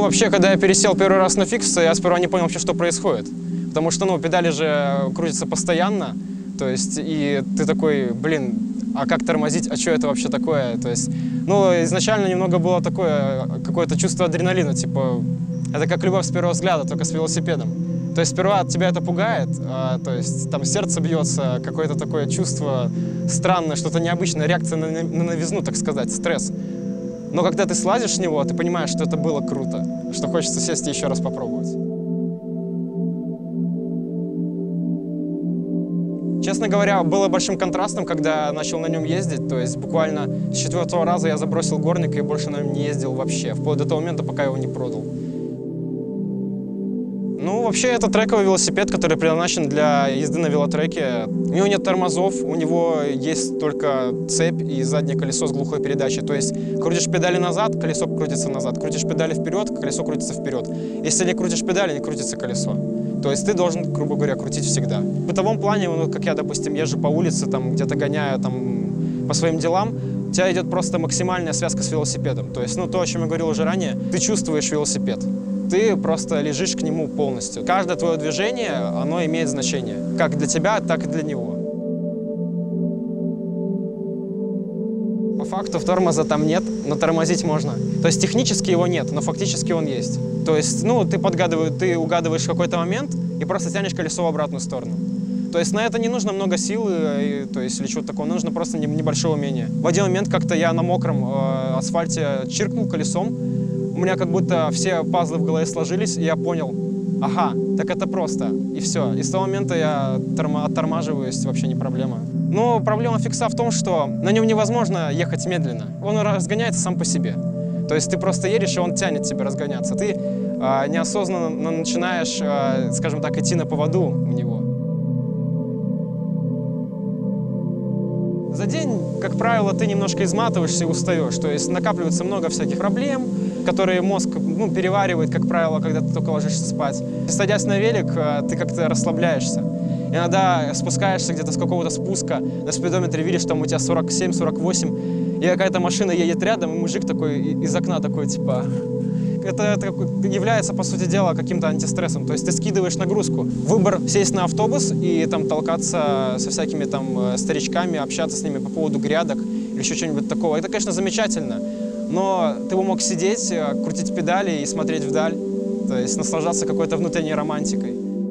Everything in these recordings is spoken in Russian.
вообще, когда я пересел первый раз на фикс, я сперва не понял вообще, что происходит. Потому что, ну, педали же крутятся постоянно. То есть, и ты такой, блин, а как тормозить, а что это вообще такое? То есть, ну, изначально немного было такое, какое-то чувство адреналина, типа, это как любовь с первого взгляда, только с велосипедом. То есть, сперва тебя это пугает, то есть, там сердце бьется, какое-то такое чувство странное, что-то необычное, реакция на новизну, так сказать, стресс. Но когда ты слазишь с него, ты понимаешь, что это было круто, что хочется сесть и еще раз попробовать. Честно говоря, было большим контрастом, когда я начал на нем ездить. То есть буквально с 4-го раза я забросил горника и больше на нем не ездил вообще, вплоть до того момента, пока его не продал. Ну, вообще, это трековый велосипед, который предназначен для езды на велотреке. У него нет тормозов, у него есть только цепь и заднее колесо с глухой передачей. То есть крутишь педали назад, колесо крутится назад, крутишь педали вперед, колесо крутится вперед. Если не крутишь педали, не крутится колесо. То есть ты должен, грубо говоря, крутить всегда. В бытовом плане, ну, как я, допустим, езжу по улице, там где-то гоняю там, по своим делам, у тебя идет просто максимальная связка с велосипедом. То есть, ну, то, о чем я говорил уже ранее, ты чувствуешь велосипед. Ты просто лежишь к нему полностью. Каждое твое движение, оно имеет значение. Как для тебя, так и для него. По факту тормоза там нет, но тормозить можно. То есть технически его нет, но фактически он есть. То есть, ну, ты угадываешь какой-то момент и просто тянешь колесо в обратную сторону. То есть на это не нужно много силы, то есть или чего-то такого, нужно просто небольшое умение. В один момент как-то я на мокром асфальте чиркнул колесом, у меня как будто все пазлы в голове сложились, и я понял, ага, так это просто, и все. И с того момента я оттормаживаюсь, вообще не проблема. Но проблема фикса в том, что на нем невозможно ехать медленно. Он разгоняется сам по себе. То есть ты просто едешь, и он тянет тебя разгоняться. Ты неосознанно начинаешь, скажем так, идти на поводу у него. За день, как правило, ты немножко изматываешься и устаешь. То есть накапливается много всяких проблем, которые мозг, ну, переваривает, как правило, когда ты только ложишься спать. Садясь на велик, ты как-то расслабляешься. Иногда спускаешься где-то с какого-то спуска, на спидометре видишь, там у тебя 47-48, и какая-то машина едет рядом, и мужик такой из окна такой, типа... Это является, по сути дела, каким-то антистрессом. То есть ты скидываешь нагрузку. Выбор сесть на автобус и там толкаться со всякими там старичками, общаться с ними по поводу грядок или еще чего-нибудь такого. Это, конечно, замечательно, но ты бы мог сидеть, крутить педали и смотреть вдаль, то есть наслаждаться какой-то внутренней романтикой.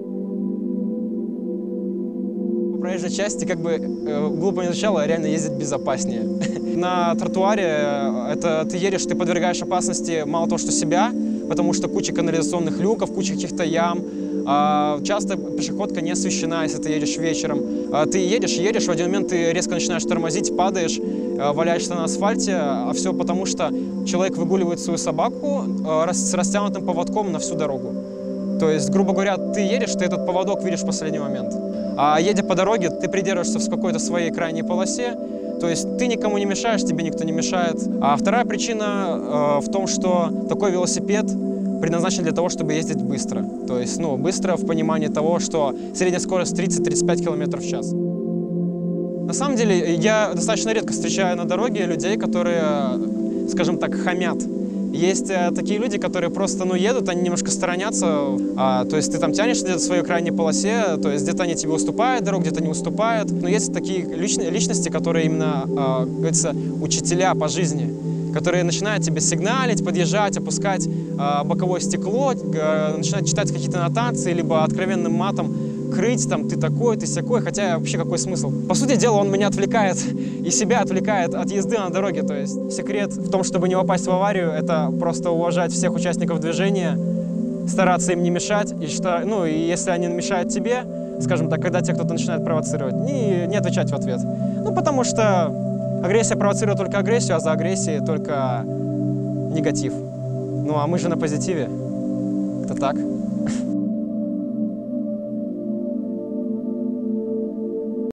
По проезжей части, как бы глупо не звучало, реально ездить безопаснее. На тротуаре ты едешь, ты подвергаешь опасности мало того, что себя, потому что куча канализационных люков, куча каких-то ям. Часто пешеходка не освещена, если ты едешь вечером. Ты едешь, в один момент ты резко начинаешь тормозить, падаешь, валяешься на асфальте, а все потому, что человек выгуливает свою собаку с растянутым поводком на всю дорогу. То есть, грубо говоря, ты едешь, ты этот поводок видишь в последний момент. А едя по дороге, ты придерживаешься в какой-то своей крайней полосе, то есть ты никому не мешаешь, тебе никто не мешает. А вторая причина в том, что такой велосипед предназначен для того, чтобы ездить быстро. То есть, ну, быстро в понимании того, что средняя скорость 30-35 км в час. На самом деле, я достаточно редко встречаю на дороге людей, которые, скажем так, хамят. Есть такие люди, которые просто, ну, едут, они немножко сторонятся, то есть ты там тянешься где-то в своей крайней полосе, то есть где-то они тебе уступают дорогу, где-то не уступают. Но есть такие личности, которые именно, говорится, учителя по жизни, которые начинают тебе сигналить, подъезжать, опускать боковое стекло, начинают читать какие-то нотации, либо откровенным матом крыть, там, ты такой, ты сякой, хотя вообще какой смысл? По сути дела, он меня отвлекает и себя отвлекает от езды на дороге, то есть секрет в том, чтобы не попасть в аварию, это просто уважать всех участников движения, стараться им не мешать, и если они мешают тебе, скажем так, когда тебя кто-то начинает провоцировать, не отвечать в ответ. Ну, потому что агрессия провоцирует только агрессию, а за агрессией только негатив. Ну, а мы же на позитиве. Это так.